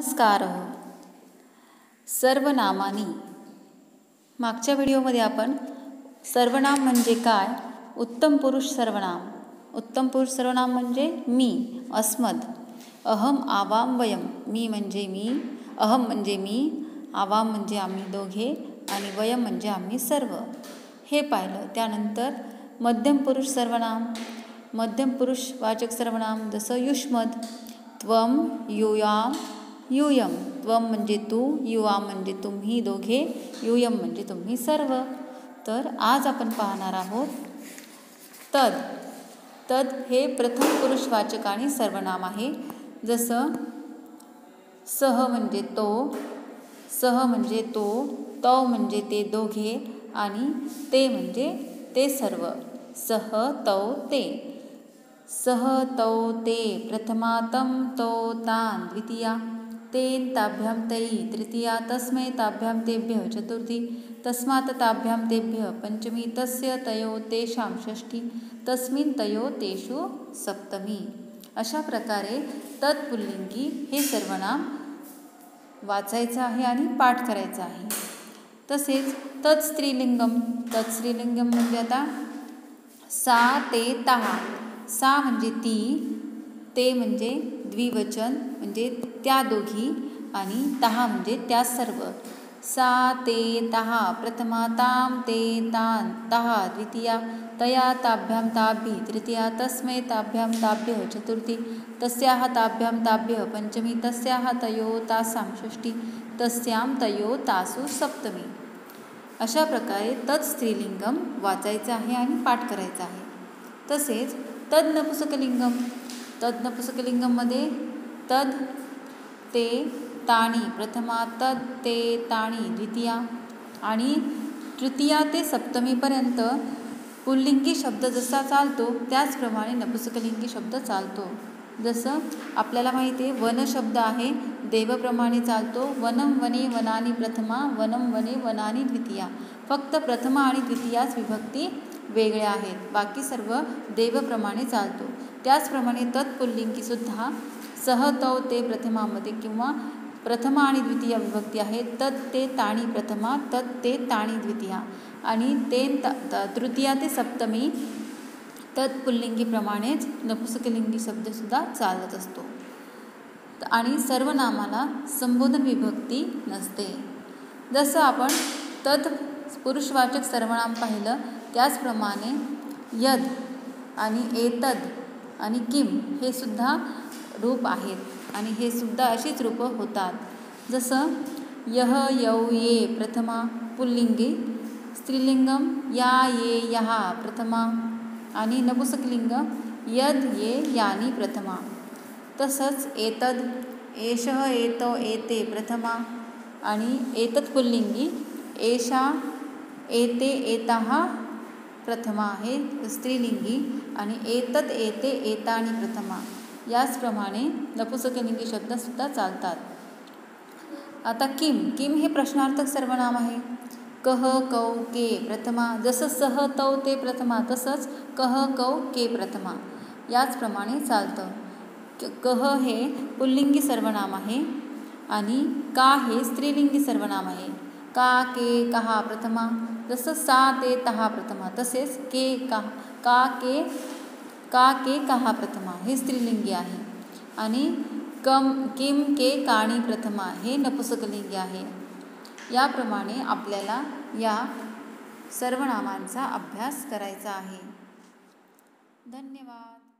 नमस्कार. सर्वनामानी. मागच्या व्हिडिओमध्ये आपण सर्वनाम म्हणजे काय, उत्तम पुरुष सर्वनाम. उत्तम पुरुष सर्वनाम म्हणजे मी, अस्मद. अहम, आवाम, वयम. मी म्हणजे मी, अहम म्हणजे मी, आवाम म्हणजे आम्ही दोघे आणि वयम म्हणजे आम्ही सर्व. हे पाहिलं. त्यानंतर मध्यम पुरुष सर्वनाम. मध्यम पुरुष वाचक सर्वनाम जसं युष्मद. त्वम, युयाम, यूयम. त्वम म्हणजे तू, युवाम म्हणजे तुम्ही दोघे, यूयम म्हणजे तुम्ही सर्व. तर आज आपण पाहणार आहोत तद. तद हे प्रथम पुरुषवाचक आणि सर्वनाम आहे. जसं सह म्हणजे तो, सह म्हणजे तो, तौ म्हणजे ते दोघे आणि ते म्हणजे ते सर्व. सह, तौ, ते. सह, तौ, ते प्रथमा, तं, तौ, तान् द्वितीया, तेन ताभ्यां तैः तृतीया, तस्मै ताभ्यां तेभ्यः चतुर्थी, तस्मात् ताभ्यां तेभ्यः पंचमी, तस्य तयोः तेषां षष्ठी, तस्मिन् तयोः तेषु सप्तमी. अशा प्रकारे तत्पुल्लिंगी हे सर्वनाम वाचायचं आहे आणि पाठ करायचं आहे. तसेच तत्स्त्रीलिंगम. तत्स्त्रीलिंगम म्हणजे आता सा, ते, तहा. सा म्हणजे ती, ते म्हणजे द्विवचन म्हणजे त्या दोघी आणि तहा म्हणजे त्या सर्व. सा, ते, तहा प्रथमा, ताम, ते, तान, तहा द्वितीया, तया ताभ्यां ताभ्यः तृतीया, तस्मै ताभ्यां ताभ्यः चतुर्थी, तस्याः ताभ्यां ताभ्यः पंचमी, तस्याः तयोः तासां षष्ठी, तस्यां तयोः तासु सप्तमी. अशा प्रकारे तत् स्त्रीलिंगम वाचायचं आहे आणि पाठ करायचं आहे. तसेच तद नपुसकलिंगम. तद नपुसकलिंगममध्ये तद, ते, ताणी प्रथमा, तद, ते, ताणी द्वितीया आणि तृतीया ते सप्तमीपर्यंत पुल्लिंगी शब्द जसा चालतो त्याचप्रमाणे नपुसकलिंगी शब्द चालतो. जसं आपल्याला माहिती आहे वन शब्द आहे, देवप्रमाणे चालतो. वनम, वने, वनानी प्रथमा, वनम, वने, वनानी द्वितीया. फक्त प्रथमा आणि द्वितीयाच विभक्ती वेगळ्या आहेत, बाकी सर्व देवप्रमाणे चालतो. त्याचप्रमाणे तत्पुल्लिंगीसुद्धा सह, तौ, ते प्रथमामध्ये किंवा प्रथमा आणि द्वितीय विभक्ती आहे. तत्, ते, ताणी प्रथमा, तत्, ते, ताणी द्वितीया आणि तेन तृतीया ते सप्तमी तत्पुल्लिंगीप्रमाणेच नपुसकलिंगी शब्दसुद्धा चालत असतो. आणि सर्वनामाला संबोधन विभक्ती नसते. जसं आपण तत् पुरुषवाचक सर्वनाम पाहिलं त्याचप्रमाणे यद आणि एतद आणि किम हे सुद्धा रूप आहेत आणि हे सुद्धा अशीच रूपं होतात. जसं यह, यौ, ये प्रथमा पुल्लिंगी, स्त्रीलिंगम या, ये, यहा प्रथमा आणि नपुसकलिंग यद, ये, यानी प्रथमा. तसंच एतद, एषः, एतौ, एते प्रथमा आणि एतत् पुल्लिंगी एषा, एते, एताः प्रथमा हे स्त्रीलिंगी आणि एतत्, एते, एतानि प्रथमा. याचप्रमाणे नपुसकलिंगी शब्दसुद्धा चालतात. आता किम. किम हे प्रश्नार्थक सर्वनाम आहे. कह, कौ, के प्रथमा. जसं सह, तौ, ते प्रथमा तसंच कह, कौ, के प्रथमा याचप्रमाणे चालतं. कह हे पुल्लिंगी सर्वनाम आहे आणि का हे स्त्रीलिंगी सर्वनाम आहे. का, के, कहा प्रथमा. जसं सा, ते, तहा प्रथमा तसेच के, का, के, कहा प्रथमा हे स्त्रीलिंगी आहे आणि किम, के, काणी प्रथमा हे नपुसकलिंगी आहे. याप्रमाणे आपल्याला या सर्वनामांचा अभ्यास करायचा आहे. धन्यवाद.